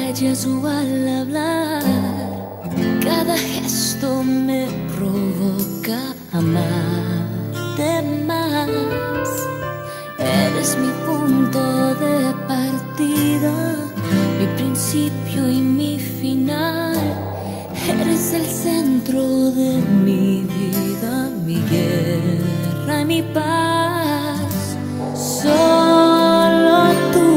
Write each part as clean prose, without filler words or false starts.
huellas o al hablar, cada gesto me provoca amarte más. Eres mi punto de partida, mi principio y mi final. Eres el centro de mi vida, mi guerra y mi paz. Solo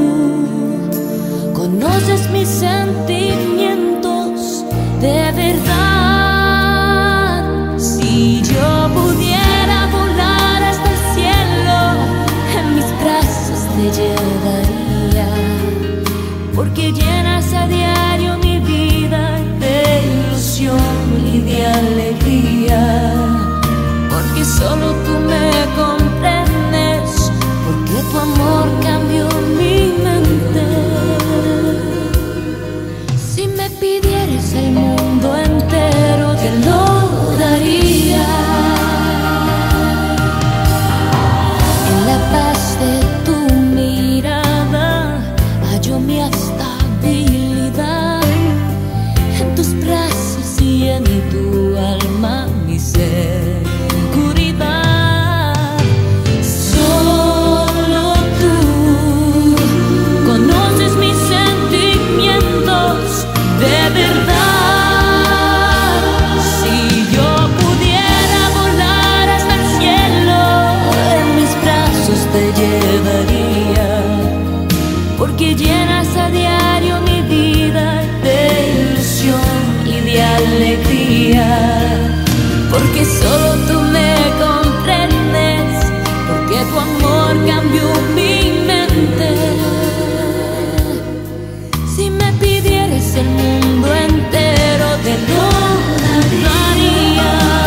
tú conoces mis sentimientos de verdad. Si yo pudiera volar hasta el cielo, en mis brazos te llevaría, porque llenas a diario mi vida de ilusión y de alegría. Porque solo tú me comprendes, porque tu amor cambió mi mente. Si me pidieras el mundo entero, te lo daría. En la paz de tu mirada hallo mi estabilidad, en tus brazos y en tu alma mi seguridad. Solo tú conoces mis sentimientos de verdad. Si yo pudiera volar hasta el cielo, en mis brazos te llevaría, porque llenas a diario mi vida de ilusión y de alegría. Porque solo tú me comprendes, porque tu amor cambió mi mente. Si me pidieras el mundo entero, te lo daría.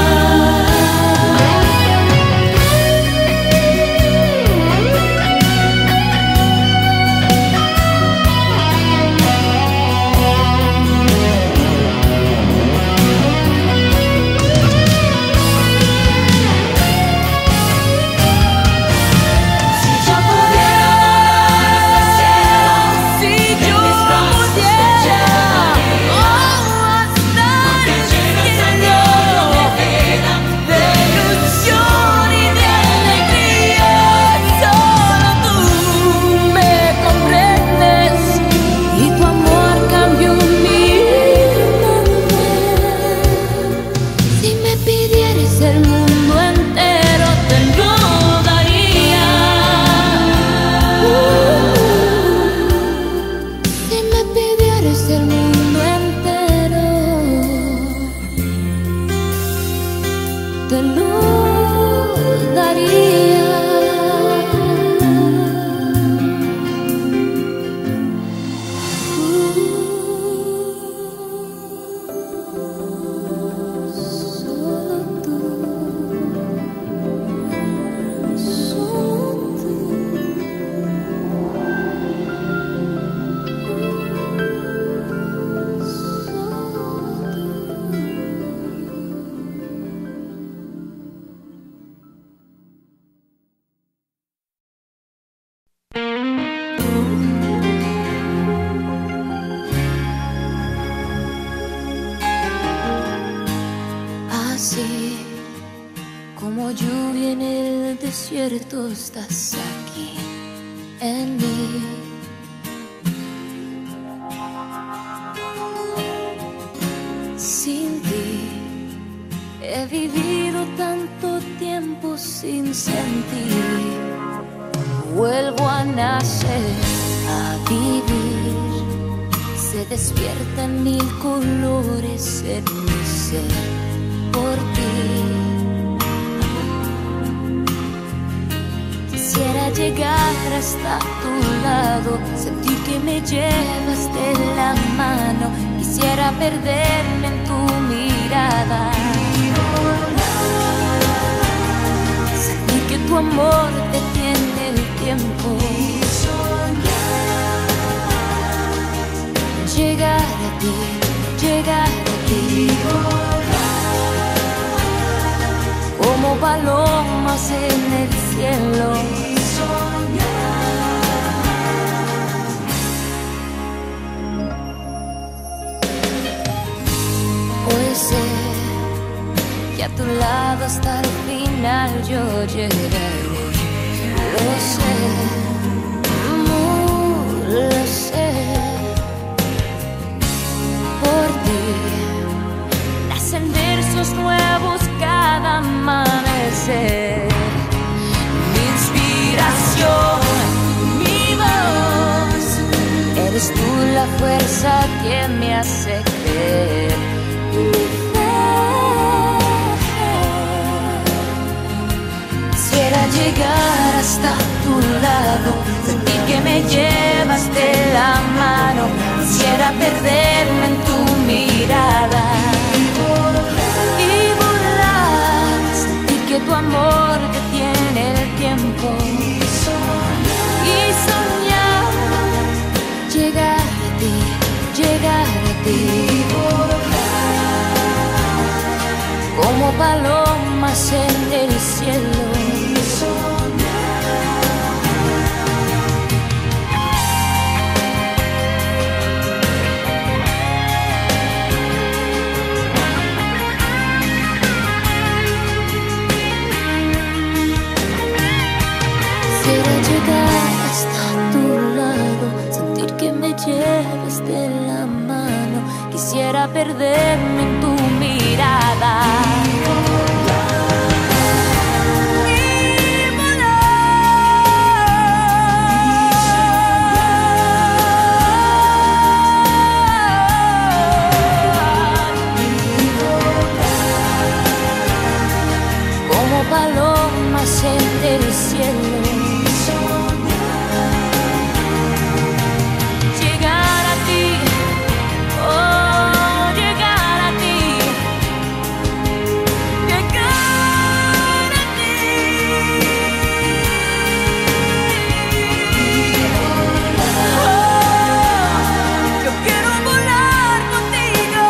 Así como lluvia en el desierto, estás aquí en mí. Sin ti he vivido tanto tiempo sin sentir. Vuelvo a nacer, a vivir. Se despiertan mil colores en mi ser por ti. Quisiera llegar hasta tu lado, sentir que me llevas de la mano. Quisiera perderme en tu mirada, sentir que tu amor detiene el tiempo. Llegar a ti, llegar a ti, como palomas en el cielo. a tu lado hasta el final yo llegaré. Lo sé, lo sé. Por ti nacen versos nuevos cada amanecer. Mi inspiración, mi voz, eres tú la fuerza que me hace creer. Quisiera llegar hasta tu lado, sentir que me llevas de la mano. Quisiera perderme en tu mirada y volar, sentir que tu amor detiene el tiempo y soñar, llegar a ti, llegar a ti. Como palomas en el cielo. Quisiera llegar hasta tu lado, sentir que me llevas de la mano. Quisiera perderme en tu mirada. Palomas en el cielo. Llegar a ti, oh, llegar a ti, llegar a ti. Oh, yo quiero volar contigo.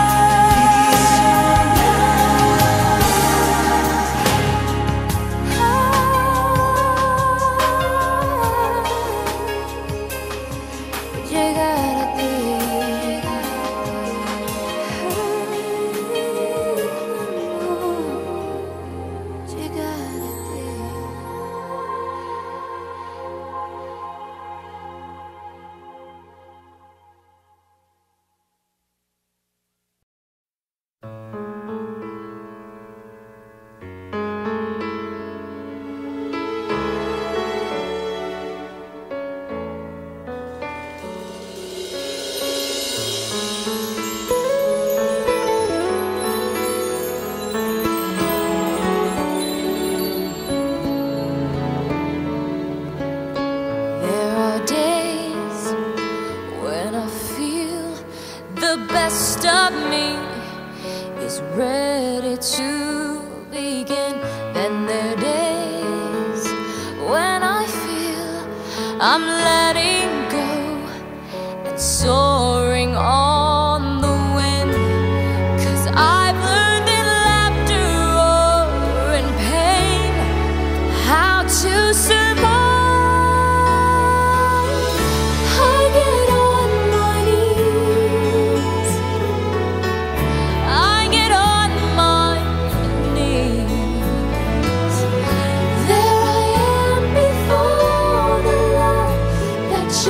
Best of me is ready to begin. Then there are days when I feel I'm letting go and soaring on the wind. 'Cause I've learned in laughter or in pain how to survive. I get on my knees, I get on my knees. There I am before the love that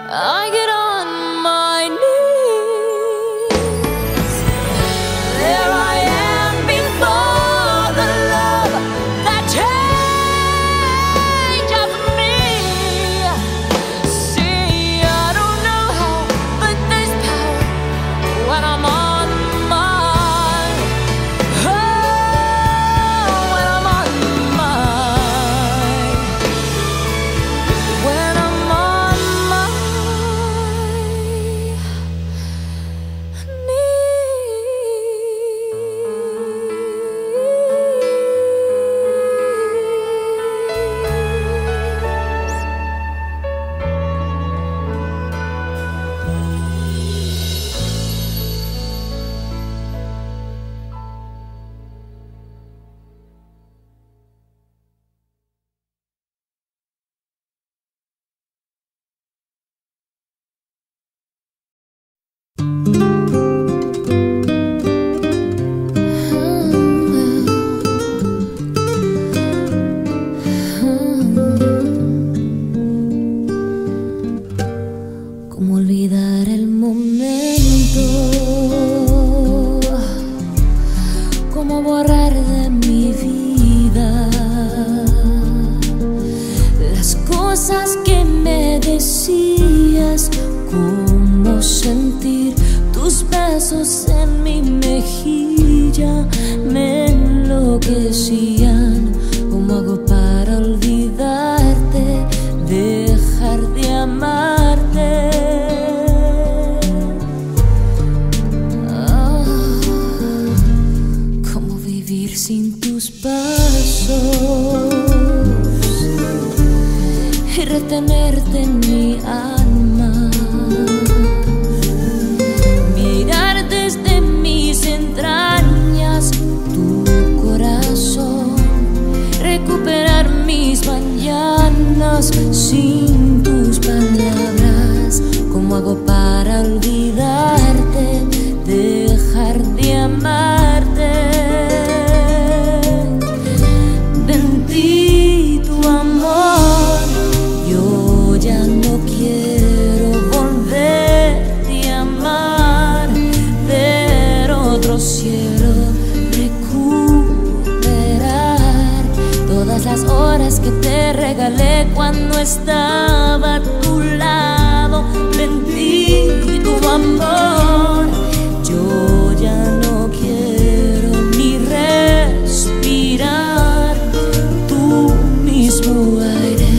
I get on my knees. There I am before the love that changes me. See, I don't know how, but there's power when I'm on mine. Oh, when I'm on mine. When I'm on my ¿Cómo olvidar el momento? ¿Cómo borrar de mi vida las cosas que me decías? ¿Cómo sentir tus besos en mi mejilla? Me enloquecían. ¿Cómo hago para olvidarte? Dejar de amarte. ¿Cómo vivir sin tus pasos y retenerte en mi alma? Mirar desde mis entrañas tu corazón, recuperar mis mañanas sin tus palabras. ¿Cómo hago para olvidarte? Dejar de amarte. Bendito amor, yo ya no quiero volverte a amar, ver otro cielo, recuperar todas las horas que te regalé cuando estaba a tu lado. Bendito amor, yo ya no quiero ni respirar tu mismo aire,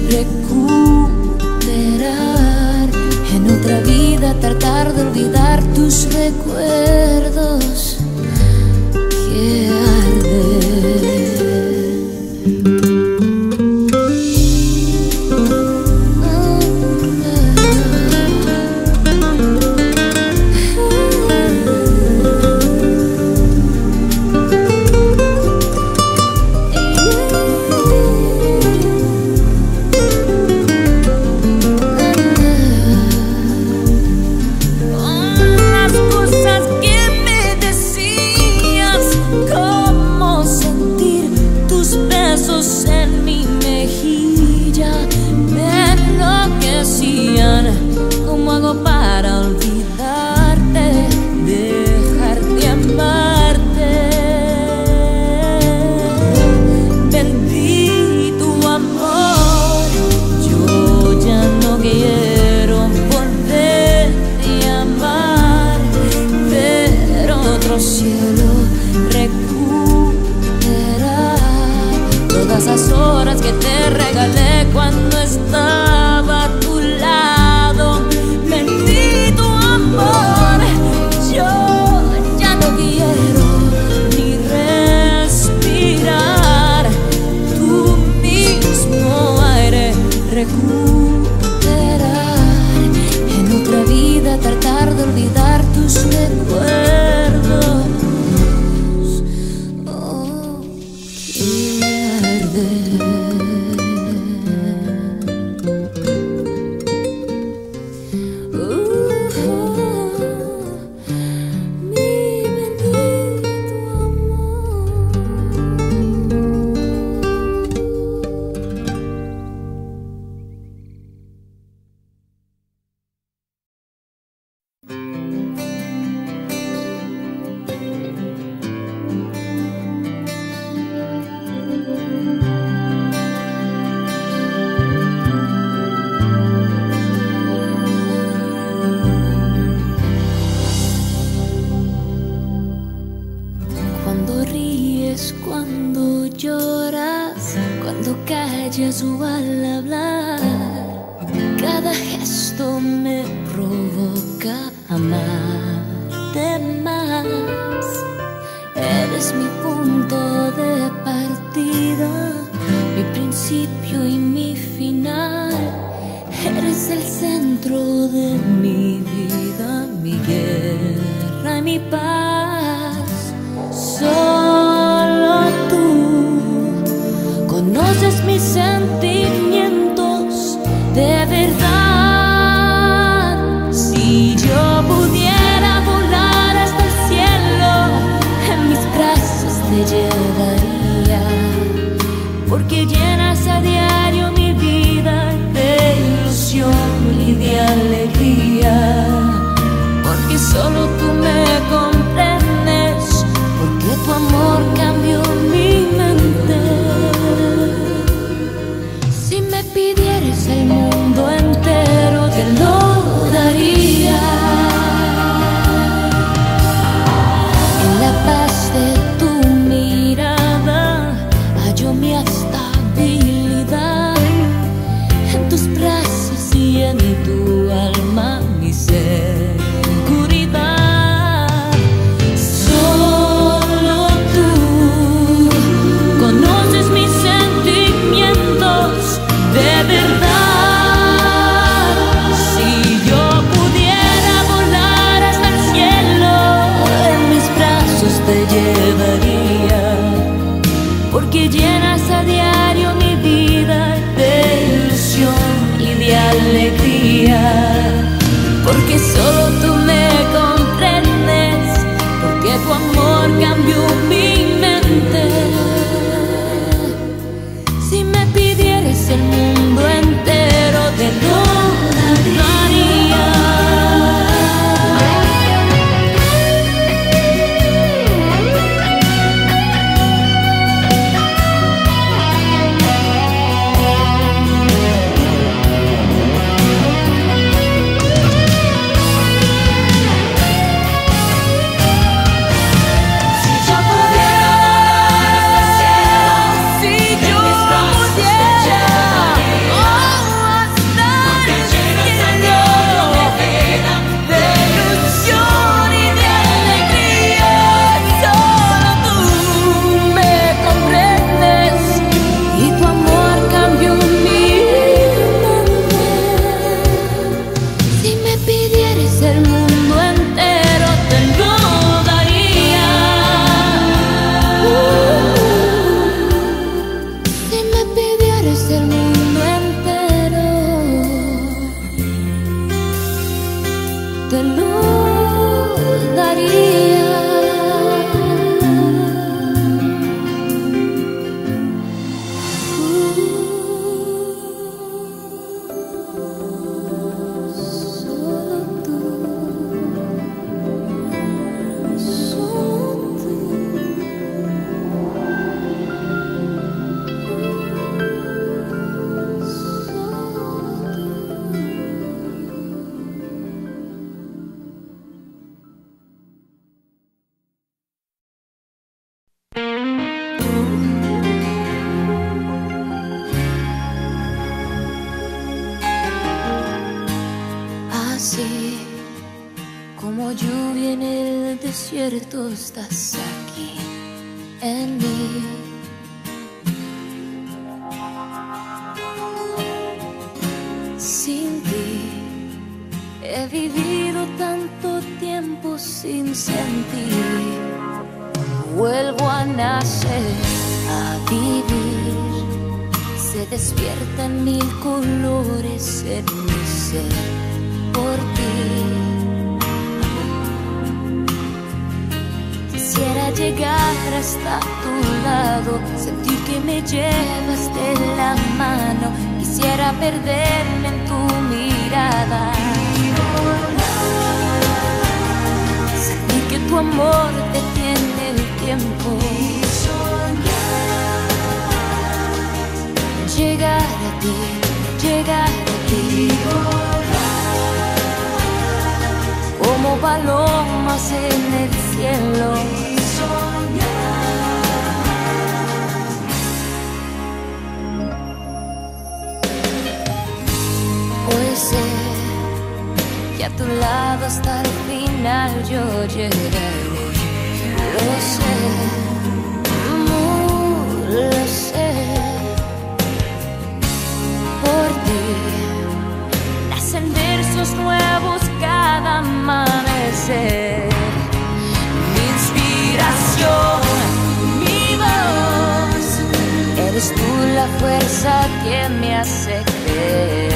recuperar en otra vida, tratar de olvidar tus recuerdos que arden. Las cosas que me decías al hablar, cada gesto me provoca amarte más. Eres mi punto de partida, mi principio y mi final. Eres el centro de mi vida, mi guerra y mi paz. Solo tú conoces mis sentimientos de verdad. Si yo pudiera volar hasta el cielo, en mis brazos te llevaría, porque llenas a diario mi vida de ilusión y de alegría. Porque solo tú me comprendes, porque tu amor cambió mi mente. Si me pidieras el mundo entero, te lo daría. En la paz de tu mirada hallo mi estabilidad, en tus brazos y en tu alma mi seguridad. Solo tú conoces mis sentimientos de verdad. Si yo pudiera volar hasta el cielo, en mis brazos te llevaría, porque llenas a diario mi vida de ilusión y de alegría. Porque solo tú me comprendes, porque tu amor cambió mi mente. Si me pidieras el mundo entero, te lo daría. Te lo daría. Solo tú, solo tú. Así como lluvia en el desierto, estás aquí en mí. Sin ti he vivido tanto tiempo sin sentir. Vuelvo a nacer, a vivir. Se despiertan mil colores en mi ser por ti. Quisiera llegar hasta tu lado, sentir que me llevas de la mano. Quisiera perderme en tu mirada, sentir que tu amor detiene el tiempo. Llegar a ti, llegar a ti. Como palomas en el cielo. a tu lado hasta el final yo llegaré. Lo sé, lo sé. Por ti nacen versos nuevos cada amanecer. Mi inspiración, mi voz, eres tú la fuerza que me hace creer.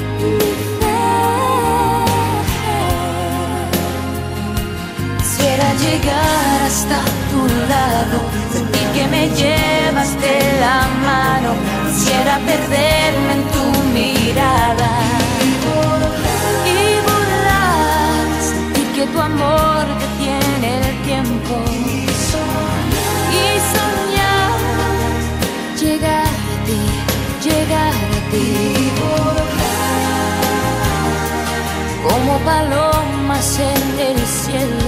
Quisiera llegar hasta tu lado, sentir que me llevas de la mano. Quisiera perderme en tu mirada y volar, sentir que tu amor detiene el tiempo y soñar, llegar a ti, llegar a ti. Como palomas en el cielo.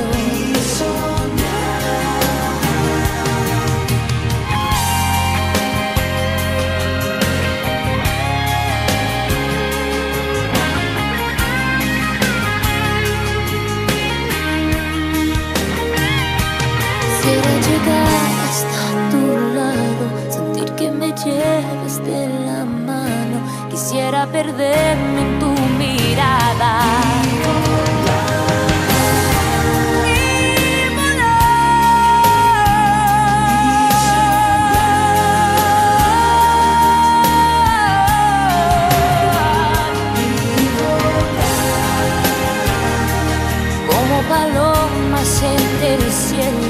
Quisiera llegar hasta tu lado, sentir que me lleves de la mano. Quisiera perderme en tu mirada. Como palomas entre el cielo.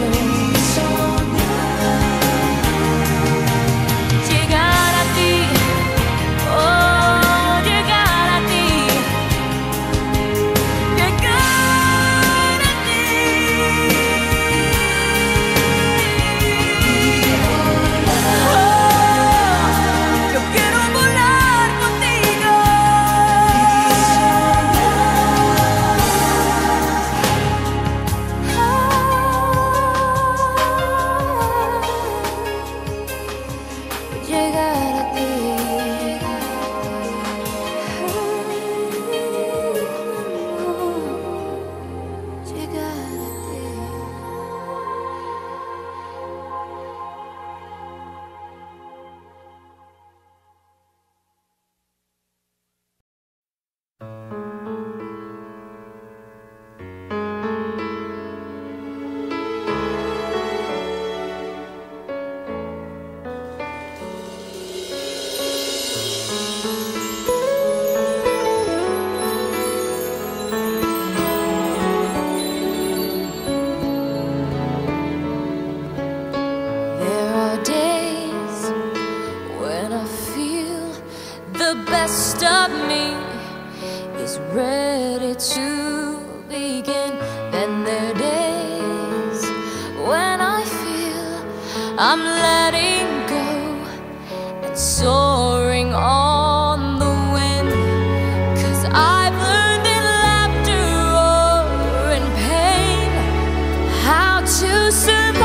Best of me is ready to begin. Then there are days when I feel I'm letting go and soaring on the wind. 'Cause I've learned in laughter or in pain how to survive.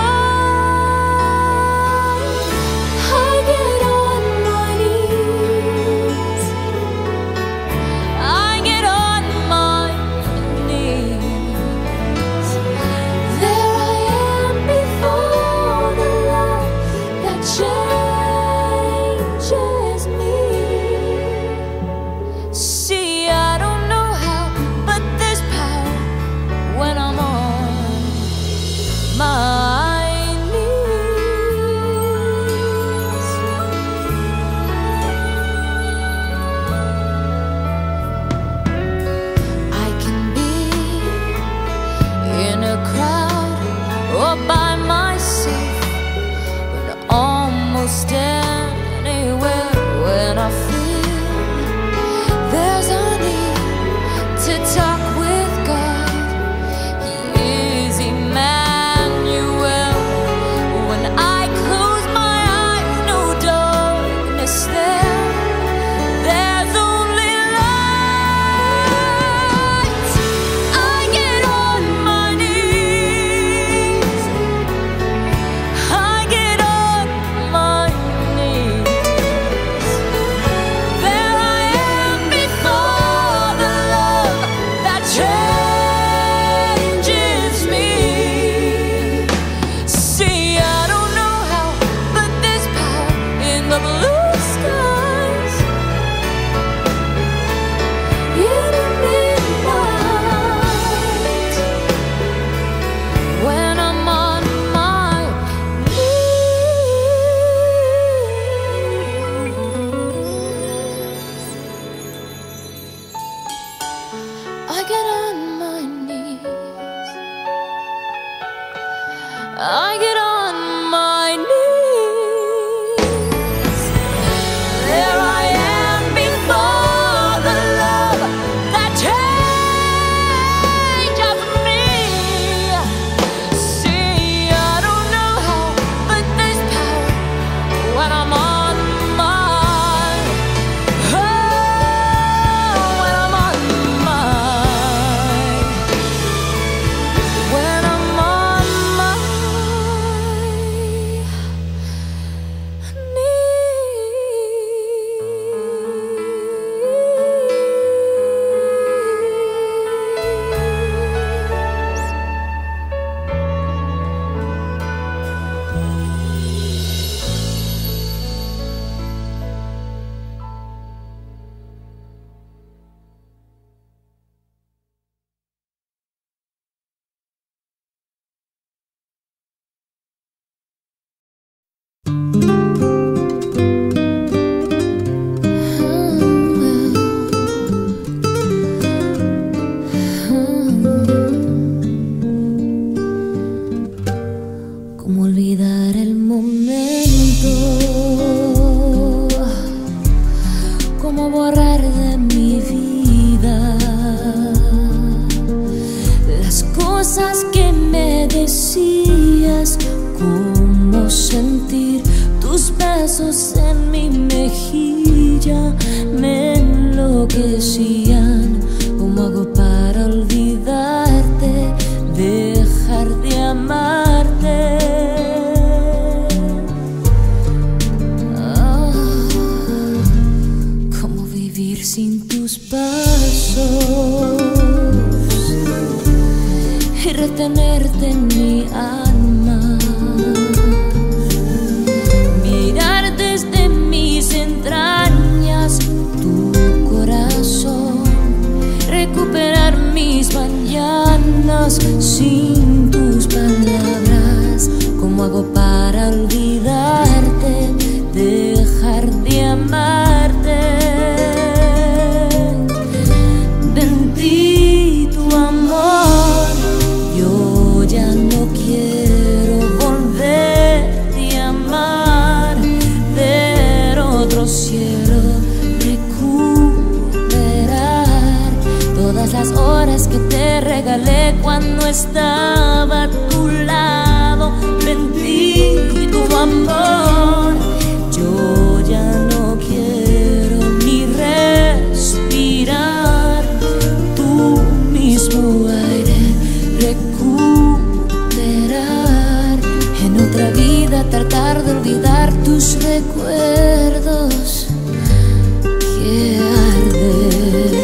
I get on my knees, I get on my knees. There I am before the light that changes me. I get on my knees, I get on my knees. There I am before the love that changes me. See, I don't know how, but there's power when I'm on mine. Oh, when I'm on mine. When I'm on mine. ¿Cómo olvidar el momento? ¿Cómo borrar de mi vida las cosas que me decías? ¿Cómo sentir tus besos en mi mejilla? Me enloquecían. ¿Cómo hago para olvidarte? Dejar de amarte. ¿Cómo vivir sin tus pasos y retenerte en mi alma? Mirar desde mis entrañas tu corazón, recuperar mis mañanas sin tus palabras. ¿Cómo hago para olvidarte? Dejar de amarte. Bendito amor, yo ya no quiero volverte a amar, ver otro cielo, recuperar todas las horas que te regalé cuando estaba a tu lado. Bendito amor, yo ya no quiero ni respirar tu mismo aire, recuperar en otra vida, tratar de olvidar tus recuerdos que arden.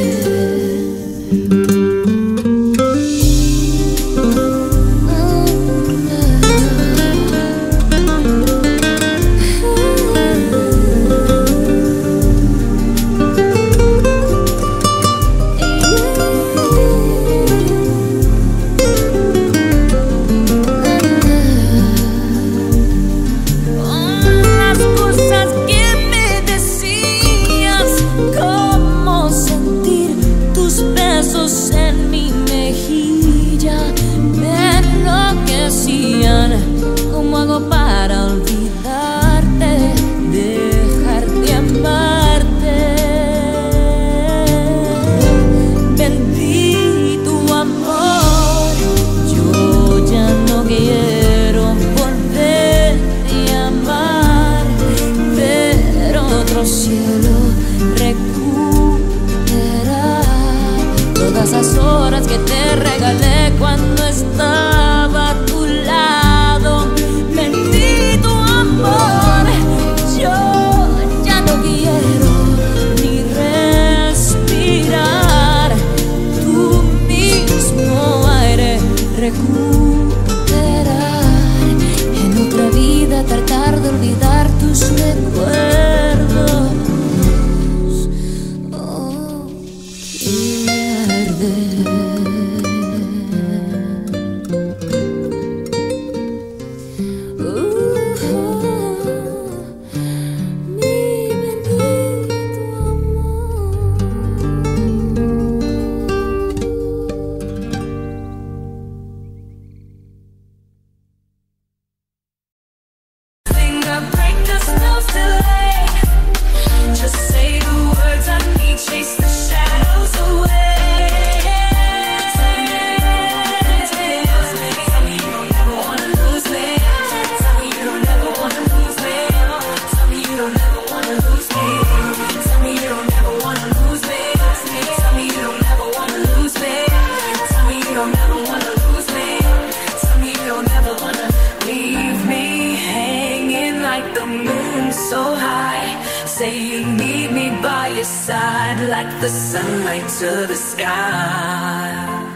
like the sunlight to the sky.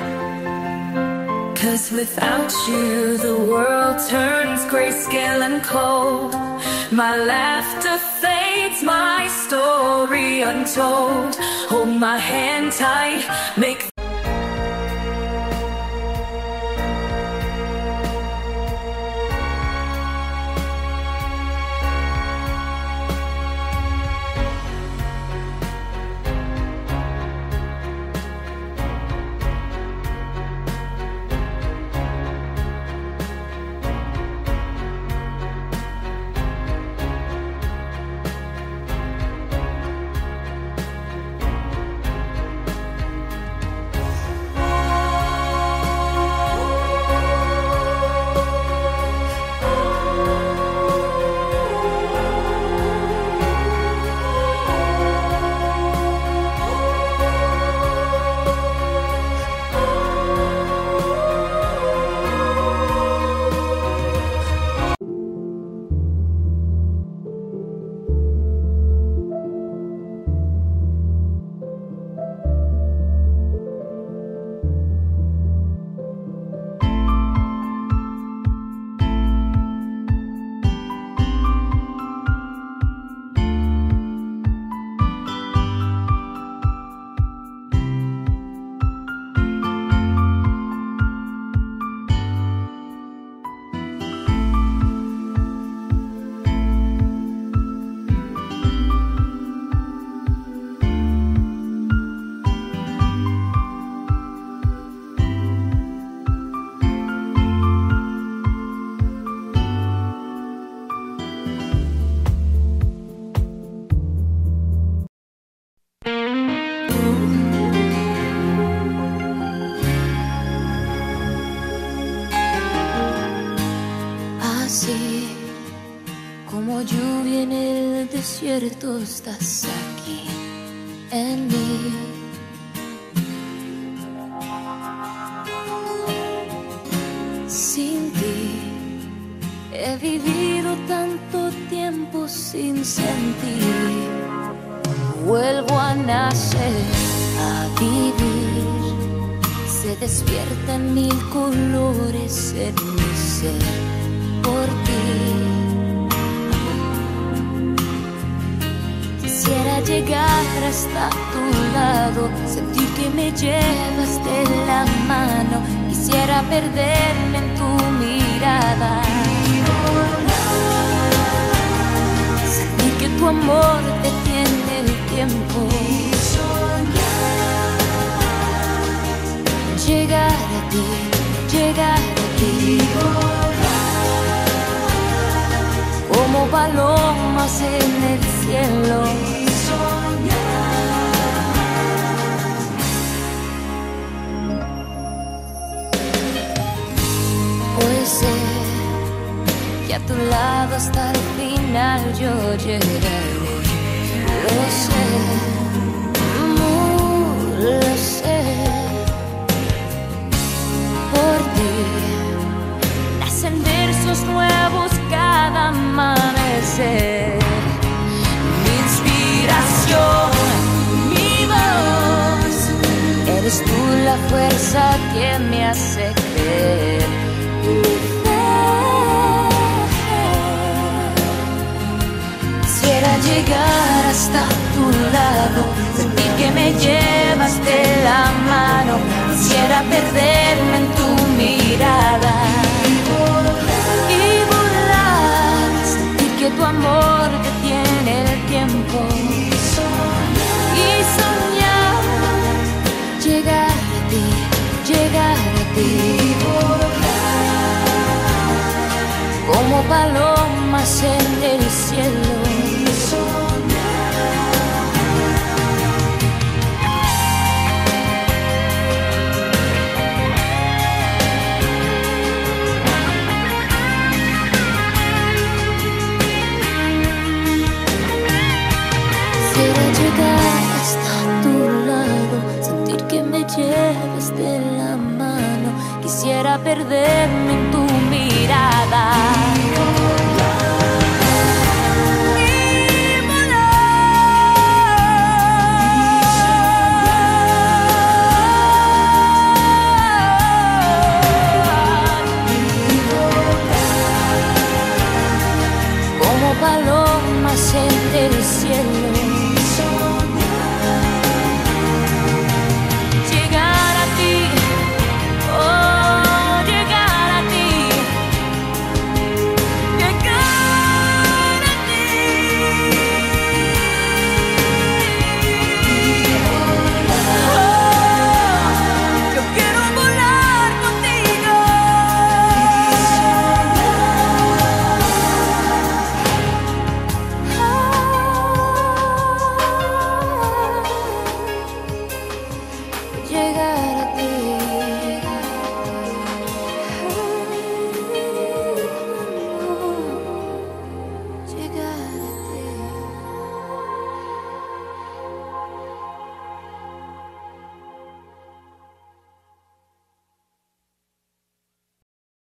'Cause without you the world turns grayscale and cold. My laughter fades, my story untold. Hold my hand tight, make Tú estás aquí en mí. Sin ti he vivido tanto tiempo sin sentir. Vuelvo a nacer, a vivir. Se despiertan mil colores en mi ser por ti. Quisiera llegar hasta tu lado, sentir que me llevas de la mano. Quisiera perderme en tu mirada, sentir que tu amor detiene el tiempo. Llegar a ti, llegar a ti. Como palomas en el cielo. Hoy sé que a tu lado hasta el final yo llegaré. Lo sé, lo sé. Por ti nacen versos nuevos cada amanecer. Mi inspiración, mi voz, eres tú la fuerza que me hace creer. Mi fe. Quisiera llegar hasta tu lado, sentir que me llevas de la mano. Quisiera perderme en tu mirada y volar, sentir que tu amor detiene el tiempo y soñar, llegar a ti, llegar a ti, como palomas en el cielo. Llevas de la mano, quisiera perderme en